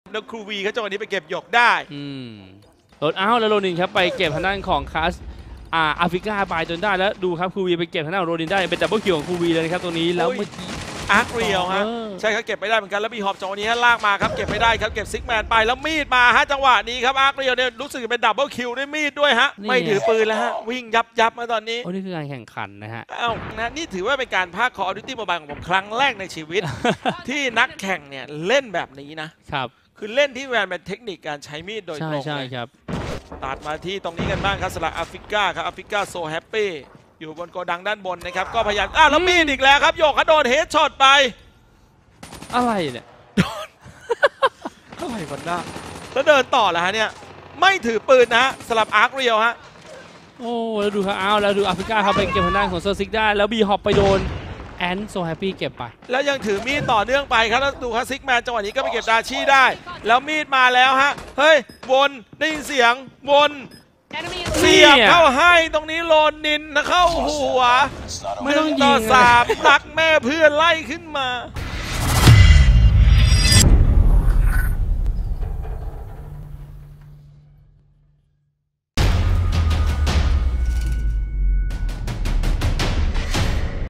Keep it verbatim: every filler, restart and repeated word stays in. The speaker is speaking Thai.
แล้วครูวีเขาจังหวะนี้ไปเก็บหยกได้อืมโดนอ้าวแล้วโรนินครับไปเก็บทางด้านของคัสอ่าแอฟริกาไปจนได้แล้วดูครับครูวีไปเก็บทางด้านของโรนินได้เป็นดับเบิลคิวของครูวีเลยนะครับตรงนี้แล้วเมื่อกี้อาร์คเรียวฮะใช่ครับเก็บไม่ได้เหมือนกันแล้วบีฮอปจังหวะนี้ลากมาครับเก็บไม่ได้ครับเก็บซิกแมนไปแล้วมีดมาฮะจังหวะนี้ครับอาร์คเรียวเนี่ยรู้สึกเป็นดับเบิลคิวด้วยมีดด้วยฮะไม่ถือปืนแล้วฮะวิ่งยับยับมาตอนนี้โอ้นี่คือการแข่งขันนะฮะอ้าวนะนี่ถือว่าเป็นการพากย์ Call of Duty Mobile ของผมครั้งแรกในชีวิต ที่นักแข่งเนี่ยเล่นแบบนี้นะครับคือเล่นที่แวนเป็นเทคนิคการใช้มีดโดยตรงใช่ใช่ครับตัดมาที่ตรงนี้กันบ้างครับสำหรับแอฟริกาครับแอฟริกาโซแฮปปี้อยู่บนโกดังด้านบนนะครับก็พยายามอ้าวแล้วมีดอีกแล้วครับโยกเขาโดนเฮดช็อตไปอะไรเนี่ยอะไรกันนะแล้วเดินต่อแล้วฮะเนี่ยไม่ถือปืนนะสำหรับอาร์คเรียวฮะโอ้แล้วดูครับอ้าวแล้วดูแอฟริกาเขาไปเก็บทางด้านของเซอร์ซิกได้แล้วบีฮอปไปโดนแอนโซแฮปปี้เก็บไปแล้วยังถือมีดต่อเนื่องไปครับแล้วดูครับซิกแมนจังหวะนี้ก็ไปเก็บดาชี่ได้แล้วมีดมาแล้วฮะเฮ้ยวนได้ยินเสียงวนเสียบเข้าให้ตรงนี้โลนินเข้าหัวไม่ต้องยิงต่อสามนักแม่เพื่อนไล่ขึ้นมา